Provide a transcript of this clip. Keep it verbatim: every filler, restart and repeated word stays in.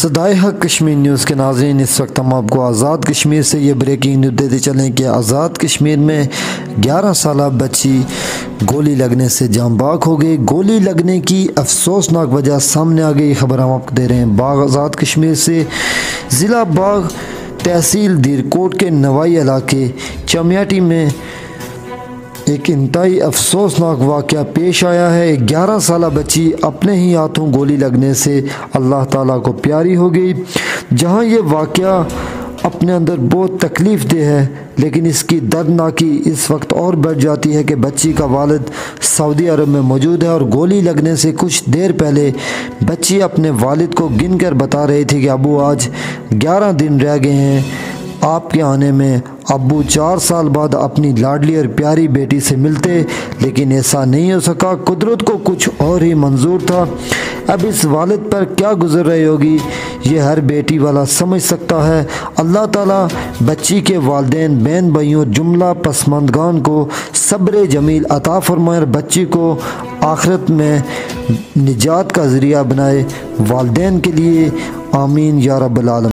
صدائے حق کشمیر نیوز کے ناظرین، اس وقت ہم آپ کو آزاد کشمیر سے یہ بریکنگ نیوز دیتے چلیں کہ آزاد کشمیر میں گیارہ سالہ بچی گولی لگنے سے جاں باغ ہو گئی۔ گولی لگنے کی افسوسناک وجہ سامنے آ گئی، خبر ہم آپ کو دے رہے ہیں باغ آزاد کشمیر سے۔ ضلع باغ تحصیل دیرکوٹ کے نوائی علاقے چمیاٹی میں ایک انتہائی افسوسناک واقعہ پیش آیا ہے۔ گیارہ سالہ بچی اپنے ہی ہاتھوں گولی لگنے سے اللہ تعالیٰ کو پیاری ہو گئی۔ جہاں یہ واقعہ اپنے اندر بہت تکلیف دہ ہے، لیکن اس کی دردناکی اس وقت اور بڑھ جاتی ہے کہ بچی کا والد سعودی عرب میں موجود ہے اور گولی لگنے سے کچھ دیر پہلے بچی اپنے والد کو گن کر بتا رہی تھی کہ ابو آج گیارہ دن رہ گئے ہیں آپ کے آنے میں۔ ابو چار سال بعد اپنی لاڈلی اور پیاری بیٹی سے ملتے، لیکن ایسا نہیں ہو سکا۔ قدرت کو کچھ اور ہی منظور تھا۔ اب اس والد پر کیا گزر رہی ہوگی یہ ہر بیٹی والا سمجھ سکتا ہے۔ اللہ تعالیٰ بچی کے والدین، بہن بھائیوں، جملہ پسماندگان کو صبر جمیل عطا فرمائے اور بچی کو آخرت میں نجات کا ذریعہ بنائے۔ والدین کے لیے آمین یا رب العالمین۔